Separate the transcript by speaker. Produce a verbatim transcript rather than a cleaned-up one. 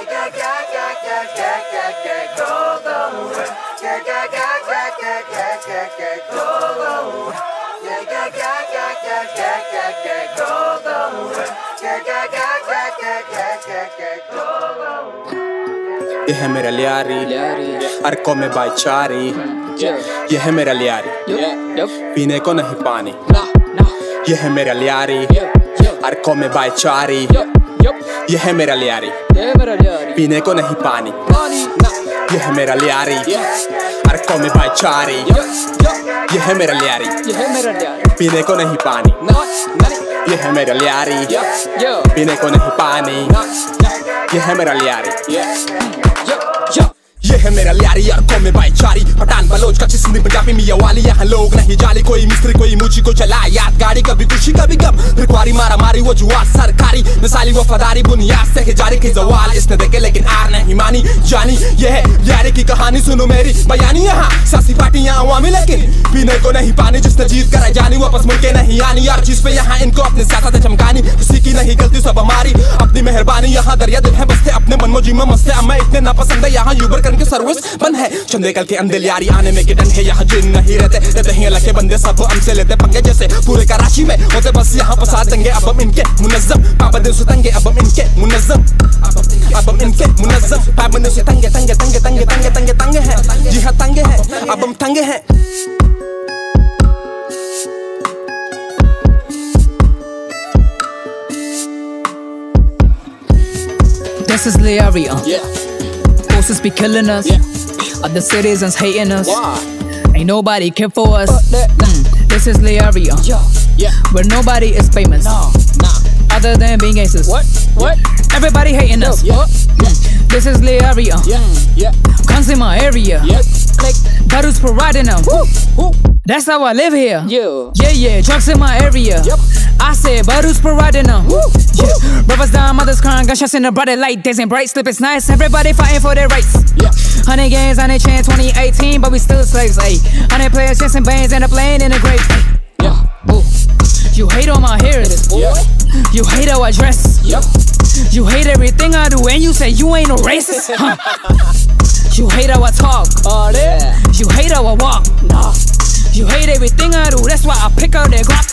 Speaker 1: ये है मेरा लियारी, अरकों में भाईचारी। ये है मेरा लियारी, पीने को नहीं पानी। ये है मेरा लियारी, अरकों में भाईचारी। ये है मेरा लियारी, पीने को नहीं पानी। ये है मेरा लियारी, अरकों में भाईचारी। ये है मेरा लियारी, पीने को नहीं पानी। ये है मेरा लियारी, पीने को नहीं पानी। ये है मेरा लियारी, ये है मेरा लियारी, अरकों में भाईचारी। पठान बलोच कच्ची सिंधी पंजाबी मियाँ वाली। यहाँ लोग नहीं जाली, कोई मिस्त्री कोई मुझी को चला याद गाड़ी। कभी खुशी कभी गम, फिर कुआरी मारा मारी वो जुआ सरकारी। मिसाली वफादारी बुनियाद से जारी की जवाल इसने देखे लेकिन आर नहीं मानी जानी। ये है लियारी की कहानी, सुनो मेरी बयानी। यहाँ सासी पार्टी यहाँ अवामी लेकिन पीने को नहीं पानी। जिसने जीत कर जानी वापस मुड़ के नहीं आनी। यार चीज पे यहाँ इनको अपनी सियासत चमकानी। किसी की नहीं गलती सब हमारी अपनी मेहरबानी। यहाँ दरिया दिल है बसते अपने मनमोजी में मस्ते। अब मैं इतने नापसंद है यहाँ यूबर करके सर्विस बंद है। चंदे कल के अंदर यारी आने में किटन है। यहाँ जिन नहीं रहते रहते हैं लगे बंदे सब हमसे लेते पंगे जैसे पूरे कराची में होते बस यहाँ फसाद दंगे। अब हम इनके मुनज़्ज़म पाबंदी से तंगे। अब हम इनके मुनज़्ज़म अब हम इनके मुनज़्ज़म पाबंदी से तंगे तंगे तंगे तंगे तंगे तंगे तंगे हैं। जी हाँ तंगे हैं, अब हम तंगे हैं।
Speaker 2: This is Liari, uh. yeah. Bosses be killing us, yeah. Other citizens hating us. Why? Ain't nobody care for us. Mm. This is Liari, uh. yeah. Yeah. Where nobody is famous, no. Nah. Other than being gangsters. What? What? Everybody hating us. Yeah. Mm. This is Liari, uh. yeah. Yeah. Guns in my area. Yep. Like Baru's providing them. Woo. Woo. That's how I live here. Yeah. Yeah, yeah. Drugs in my area. Yep. I said, Baru's providing them. Woo. Yeah. Brothers down, mothers crying, gunshots in the bright light, dancing bright, slip it's nice. Everybody fighting for their rights. Yeah. Hundred games, hundred chance, twenty eighteen, but we still slaves. Ayy, hundred players, chasing bands, and a plane in the grave. Ay. Yeah. Ooh. You hate all my hairs. Yeah. You hate how I dress. Yep. You hate everything I do, and you say you ain't no racist. Huh. You hate how I talk. Oh yeah. You hate how I walk. Nah. You hate everything I do, that's why I pick up that Glock.